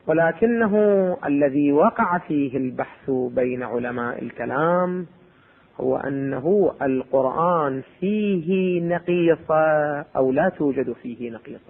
ولكنه الذي وقع فيه البحث بين علماء الكلام هو أنه القرآن فيه نقيصة أو لا توجد فيه نقيصة.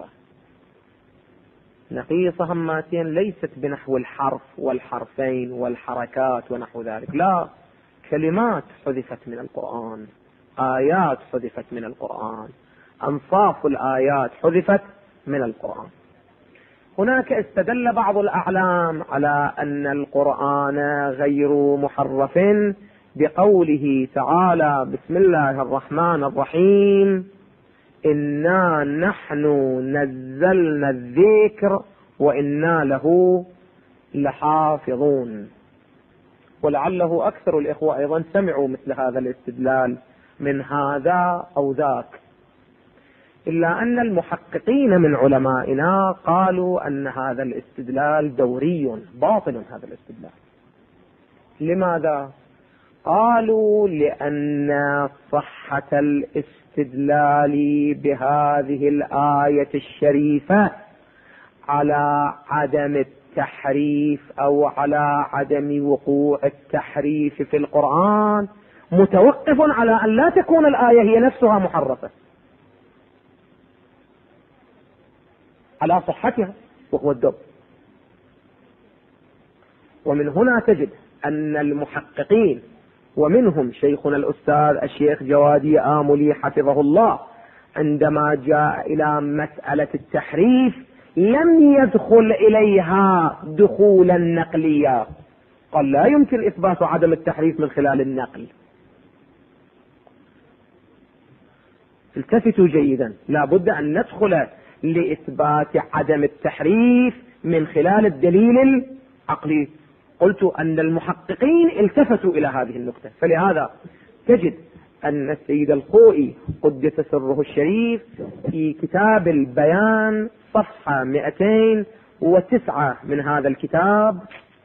نقيصة هماتين ليست بنحو الحرف والحرفين والحركات ونحو ذلك، لا، كلمات حذفت من القرآن، آيات حذفت من القرآن، أنصاف الآيات حذفت من القرآن. هناك استدل بعض الأعلام على أن القرآن غير محرف بقوله تعالى: بسم الله الرحمن الرحيم، إنا نحن نزلنا الذكر وإنا له لحافظون. ولعله أكثر الإخوة أيضا سمعوا مثل هذا الاستدلال من هذا أو ذاك، إلا أن المحققين من علمائنا قالوا أن هذا الاستدلال دوري باطل. هذا الاستدلال لماذا؟ قالوا لأن صحة الاستدلال بهذه الآية الشريفة على عدم التحريف أو على عدم وقوع التحريف في القرآن متوقف على أن لا تكون الآية هي نفسها محرفة، على صحتها وهو الدب. ومن هنا تجد أن المحققين ومنهم شيخنا الأستاذ الشيخ جوادي آملي حفظه الله عندما جاء إلى مسألة التحريف لم يدخل إليها دخولا نقليا، قال لا يمكن إثبات عدم التحريف من خلال النقل. التفتوا جيدا، لا بد أن ندخل لإثبات عدم التحريف من خلال الدليل العقلي. قلت أن المحققين التفتوا إلى هذه النقطة، فلهذا تجد أن السيد الخوئي قدس سره الشريف في كتاب البيان صفحة 209 من هذا الكتاب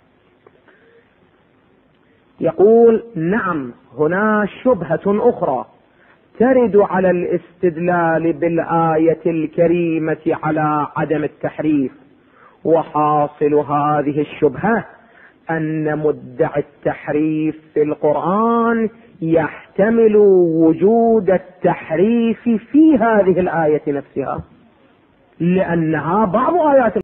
يقول: نعم، هنا شبهة أخرى ترد على الاستدلال بالآية الكريمة على عدم التحريف، وحاصل هذه الشبهة أن مدعي التحريف في القرآن يحتمل وجود التحريف في هذه الآية نفسها، لأنها بعض آيات